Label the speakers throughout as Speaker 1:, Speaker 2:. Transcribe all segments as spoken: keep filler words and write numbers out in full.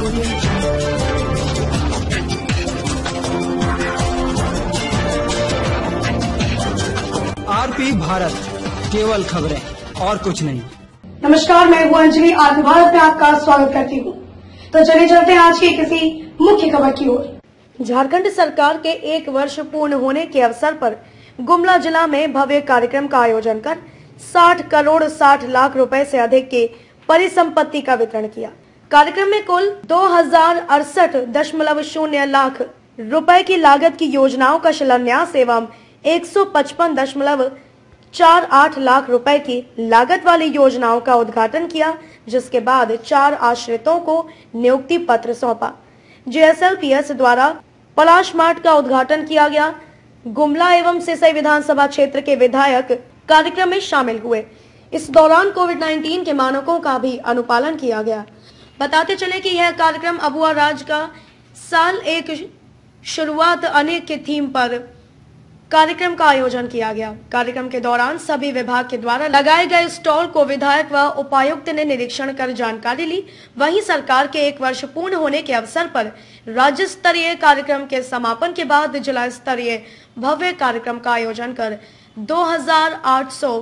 Speaker 1: RP Bharat, केवल खबरें और कुछ नहीं।
Speaker 2: नमस्कार, मैं हूँ अंजलि। आरपी भारत में आपका स्वागत करती हूँ। तो चलिए चलते हैं आज की किसी मुख्य खबर की ओर।
Speaker 3: झारखंड सरकार के एक वर्ष पूर्ण होने के अवसर पर गुमला जिला में भव्य कार्यक्रम का आयोजन कर साठ करोड़ साठ लाख रुपए से अधिक के परिसंपत्ति का वितरण किया। कार्यक्रम में कुल दो हजार अड़सठ दशमलव शून्य लाख रुपए की लागत की योजनाओं का शिलान्यास एवं एक सौ पचपन दशमलव चार आठ लाख रुपए की लागत वाली योजनाओं का उद्घाटन किया, जिसके बाद चार आश्रितों को नियुक्ति पत्र सौंपा। जेएसएलपीएस द्वारा पलाश मार्ट का उद्घाटन किया गया। गुमला एवं सिसई विधानसभा क्षेत्र के विधायक कार्यक्रम में शामिल हुए। इस दौरान कोविड उन्नीस के मानकों का भी अनुपालन किया गया। बताते चले कि यह कार्यक्रम अबुआ राज का साल एक शुरुआत अनेक के थीम पर कार्यक्रम का आयोजन किया गया। कार्यक्रम के दौरान सभी विभाग के द्वारा लगाए गए स्टॉल को विधायक व उपायुक्त ने निरीक्षण कर जानकारी ली। वहीं सरकार के एक वर्ष पूर्ण होने के अवसर पर राज्य स्तरीय कार्यक्रम के समापन के बाद जिला स्तरीय भव्य कार्यक्रम का आयोजन कर दो हजार आठ सौ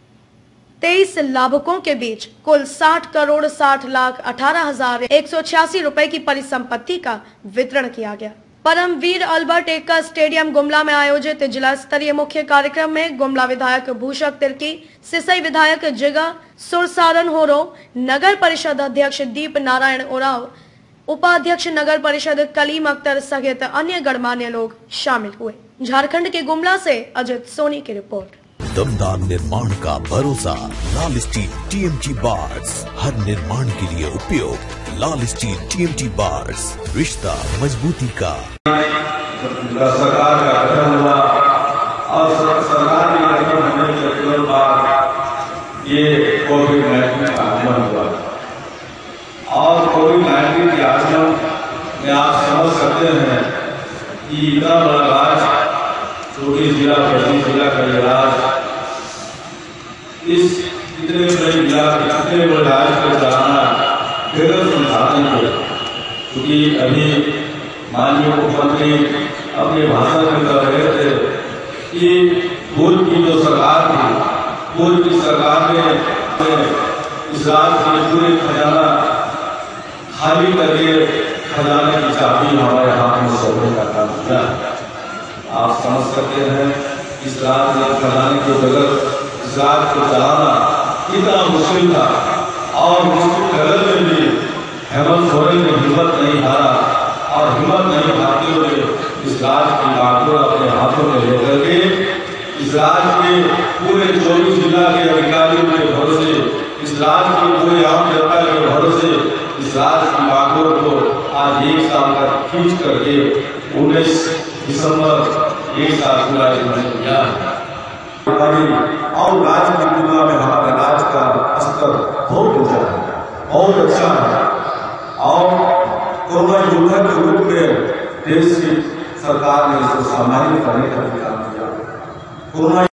Speaker 3: तेईस लाभुकों के कुल कुल साठ करोड़ साठ लाख अठारह हजार एक सौ छियासी रुपए की परिसंपत्ति का वितरण किया गया। परमवीर अल्बर्ट एक्का स्टेडियम गुमला में आयोजित जिला स्तरीय मुख्य कार्यक्रम में गुमला विधायक भूषक तिर्की, सिसई विधायक जिगा सुरसारन होरो, नगर परिषद अध्यक्ष दीप नारायण उराव, उपाध्यक्ष नगर परिषद कलीम अख्तर सहित अन्य गणमान्य लोग शामिल हुए। झारखंड के गुमला से अजित सोनी की रिपोर्ट।
Speaker 4: दमदार निर्माण का भरोसा लाल स्टील टीएमटी बार्स, हर निर्माण के लिए उपयोग। लाल स्टील टीएमटी बार्स, रिश्ता मजबूती का।
Speaker 5: सरकार का गठन हुआ और सरकार के गठन होने के तुरंत बाद ये कोविड उन्नीस का आगमन हुआ और कोविड उन्नीस के आगमन में आप समझ सकते हैं कि इतना बड़ा राज्य, छोटी जिला बड़ी जिला का ये राज्य, इस इतने बड़े जिला इतने बड़े राज्य को चलाना बेहद संसाधन है। क्योंकि अभी माननीय मुख्यमंत्री अपने भाषण में कह रहे थे कि पूर्व की जो सरकार थी, पूर्व की सरकार ने इस राज्य के पूरे खजाना खाली करके खजाने की चाबी हमारे हाथ में सौंपने का काम किया। आप समझ सकते हैं इस राज्य में खजाने के बगैर इस राज्य को चलाना कितना मुश्किल था और मुश्किल कदर में भी हेमंत सोरेन ने हिम्मत नहीं हारा और हिम्मत नहीं हारते हुए इस राज्य की बागडोर अपने हाथों में लेकर के इस राज्य के पूरे चौबीस जिला के अधिकारियों के भरोसे, इस राज्य के पूरे आम जनता के भरोसे इस राज्य की बागडोर को आज एक साल तक खींच करके उन्नीस दिसंबर एक साल पूरा इन्होंने किया और राज्य की तुलना में हमारे राज्य का स्तर बहुत ऊंचा है, बहुत अच्छा है और कोरोना योद्धा के रूप में देश की सरकार ने इसको सामान्य करने का काम किया। कोरोना